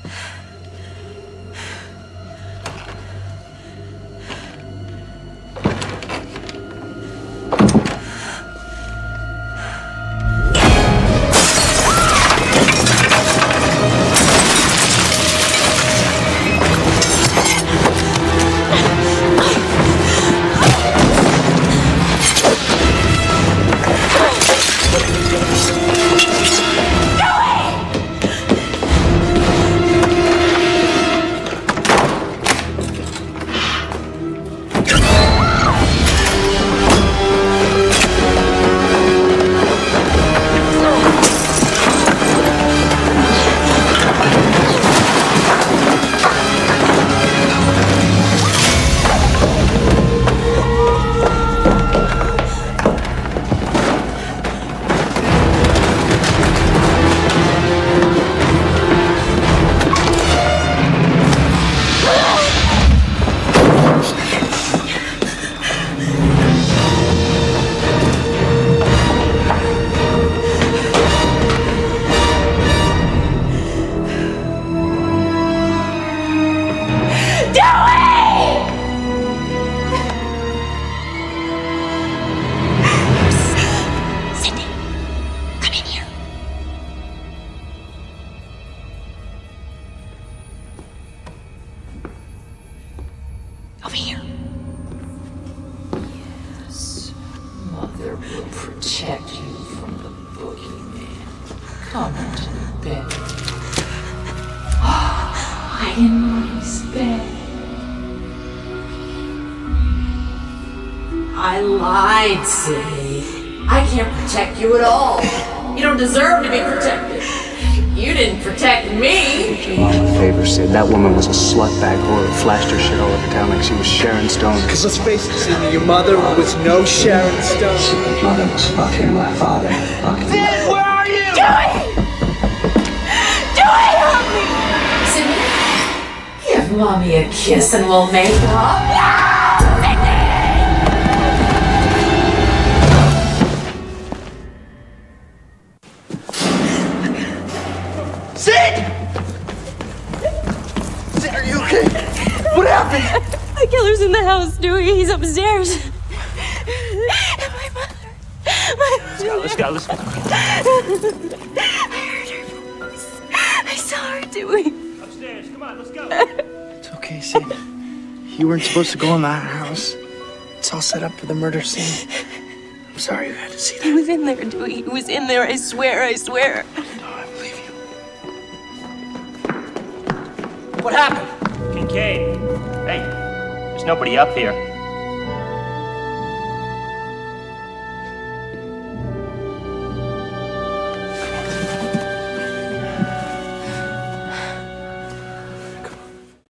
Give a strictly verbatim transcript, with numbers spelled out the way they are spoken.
Over here. Yes, Mother will protect you from the boogeyman. Come into bed. Hide in Mommy's bed. I lied, Sydney. I can't protect you at all. You don't deserve to be protected. You didn't protect me. Do your mom a favor, Sid. That woman was a slutbag whore who flashed her shit all over town like she was Sharon Stone. Because let's face it, Sidney, your mother was no Sharon Stone. Your mother was fucking my father. Fucking Sid, where are you? Dewey! Dewey, help me! Sydney, give Mommy a kiss and we'll make up. No! Sid! Sid, are you okay? What happened? The killer's in the house, Dewey. He's upstairs. And my mother. My Let's go, let's go, let's go. I heard her voice. I saw her, Dewey. Upstairs, come on, let's go. It's okay, Sid. You weren't supposed to go in that house. It's all set up for the murder scene. I'm sorry you had to see He that. was in there, Dewey. He was in there. I swear, I swear. No, I believe you. What happened? Kincaid. Hey, there's nobody up here.